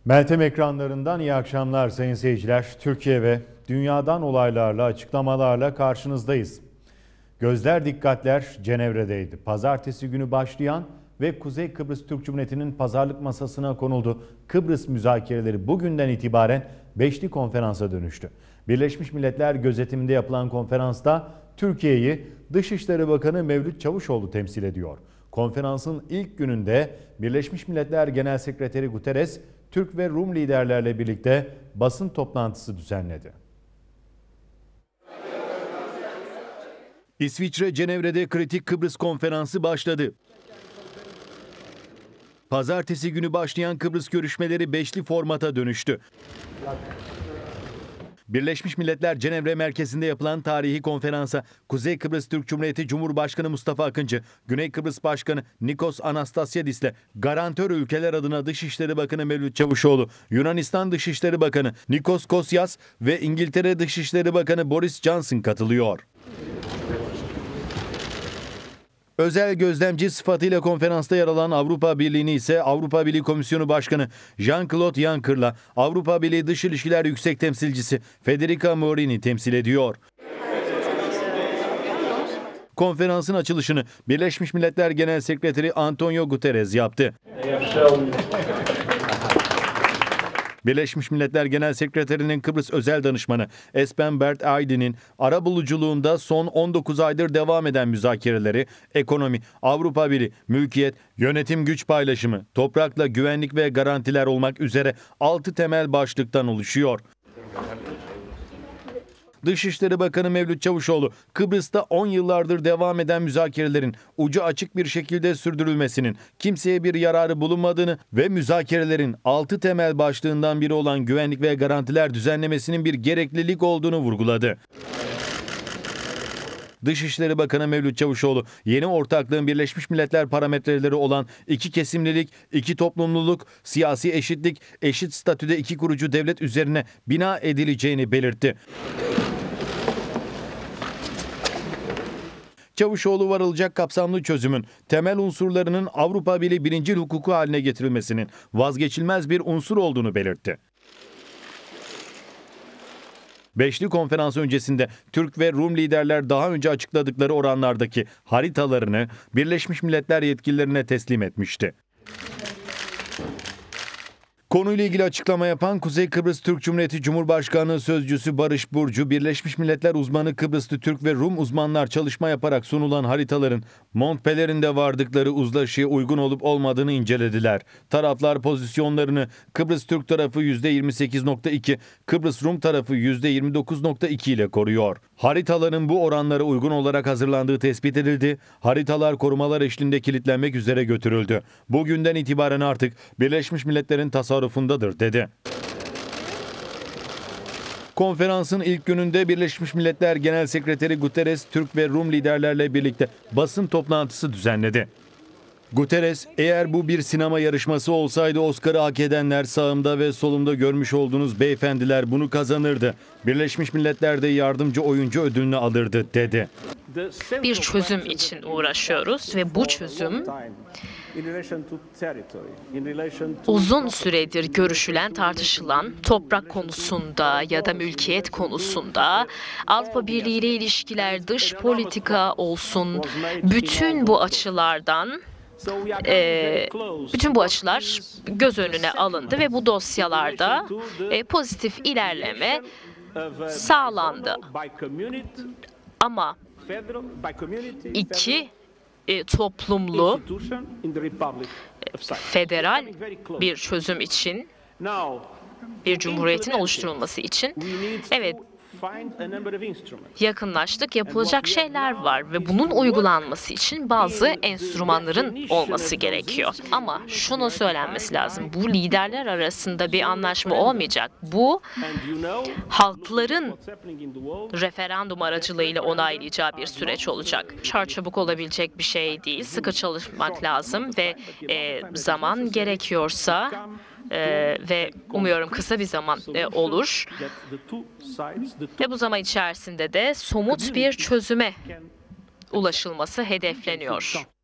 Meltem ekranlarından iyi akşamlar sayın seyirciler. Türkiye ve dünyadan olaylarla, açıklamalarla karşınızdayız. Gözler, dikkatler Cenevre'deydi. Pazartesi günü başlayan ve Kuzey Kıbrıs Türk Cumhuriyeti'nin pazarlık masasına konuldu. Kıbrıs müzakereleri bugünden itibaren beşli konferansa dönüştü. Birleşmiş Milletler gözetiminde yapılan konferansta Türkiye'yi Dışişleri Bakanı Mevlüt Çavuşoğlu temsil ediyor. Konferansın ilk gününde Birleşmiş Milletler Genel Sekreteri Guterres, Türk ve Rum liderlerle birlikte basın toplantısı düzenledi. İsviçre Cenevre'de kritik Kıbrıs konferansı başladı. Pazartesi günü başlayan Kıbrıs görüşmeleri beşli formata dönüştü. Birleşmiş Milletler Cenevre merkezinde yapılan tarihi konferansa Kuzey Kıbrıs Türk Cumhuriyeti Cumhurbaşkanı Mustafa Akıncı, Güney Kıbrıs Başkanı Nikos Anastasiadis ile garantör ülkeler adına Dışişleri Bakanı Mevlüt Çavuşoğlu, Yunanistan Dışişleri Bakanı Nikos Kosyas ve İngiltere Dışişleri Bakanı Boris Johnson katılıyor. Özel gözlemci sıfatıyla konferansta yer alan Avrupa Birliği'ni ise Avrupa Birliği Komisyonu Başkanı Jean-Claude Juncker'la Avrupa Birliği Dış İlişkiler Yüksek Temsilcisi Federica Mogherini temsil ediyor. Konferansın açılışını Birleşmiş Milletler Genel Sekreteri Antonio Guterres yaptı. Birleşmiş Milletler Genel Sekreterinin Kıbrıs Özel Danışmanı Espen Bert Aydın'ın arabuluculuğunda son 19 aydır devam eden müzakereleri, ekonomi, Avrupa Birliği, mülkiyet, yönetim güç paylaşımı, toprakla güvenlik ve garantiler olmak üzere 6 temel başlıktan oluşuyor. Dışişleri Bakanı Mevlüt Çavuşoğlu, Kıbrıs'ta 10 yıllardır devam eden müzakerelerin ucu açık bir şekilde sürdürülmesinin kimseye bir yararı bulunmadığını ve müzakerelerin 6 temel başlığından biri olan güvenlik ve garantiler düzenlemesinin bir gereklilik olduğunu vurguladı. Dışişleri Bakanı Mevlüt Çavuşoğlu, yeni ortaklığın Birleşmiş Milletler parametreleri olan iki kesimlilik, iki toplumluluk, siyasi eşitlik, eşit statüde iki kurucu devlet üzerine bina edileceğini belirtti. Çavuşoğlu varılacak kapsamlı çözümün temel unsurlarının Avrupa Birliği birincil hukuku haline getirilmesinin vazgeçilmez bir unsur olduğunu belirtti. Beşli konferans öncesinde Türk ve Rum liderler daha önce açıkladıkları oranlardaki haritalarını Birleşmiş Milletler yetkililerine teslim etmişti. Konuyla ilgili açıklama yapan Kuzey Kıbrıs Türk Cumhuriyeti Cumhurbaşkanı Sözcüsü Barış Burcu, Birleşmiş Milletler uzmanı Kıbrıslı Türk ve Rum uzmanlar çalışma yaparak sunulan haritaların Montpellier'inde vardıkları uzlaşıya uygun olup olmadığını incelediler. Taraflar pozisyonlarını Kıbrıs Türk tarafı %28.2, Kıbrıs Rum tarafı %29.2 ile koruyor. Haritaların bu oranlara uygun olarak hazırlandığı tespit edildi. Haritalar korumalar eşliğinde kilitlenmek üzere götürüldü. Bugünden itibaren artık Birleşmiş Milletler'in tasarrufundadır dedi. Konferansın ilk gününde Birleşmiş Milletler Genel Sekreteri Guterres, Türk ve Rum liderlerle birlikte basın toplantısı düzenledi. Guterres, eğer bu bir sinema yarışması olsaydı Oscar'ı hak edenler sağımda ve solumda görmüş olduğunuz beyefendiler bunu kazanırdı. Birleşmiş Milletler'de yardımcı oyuncu ödülünü alırdı dedi. Bir çözüm için uğraşıyoruz ve bu çözüm uzun süredir görüşülen, tartışılan toprak konusunda ya da mülkiyet konusunda Avrupa Birliği ile ilişkiler, dış politika olsun, bütün bu açılardan bütün bu açılar göz önüne alındı ve bu dosyalarda pozitif ilerleme sağlandı. Ama iki toplumlu federal bir çözüm için, bir cumhuriyetin oluşturulması için evet yakınlaştık, yapılacak şeyler var ve bunun uygulanması için bazı enstrümanların olması gerekiyor. Ama şunu söylenmesi lazım, bu liderler arasında bir anlaşma olmayacak. Bu halkların referandum aracılığıyla onaylayacağı bir süreç olacak. Çarçabuk olabilecek bir şey değil, sıkı çalışmak lazım ve zaman gerekiyorsa ve umuyorum kısa bir zaman olur. Ve bu zaman içerisinde de somut bir çözüme ulaşılması hedefleniyor.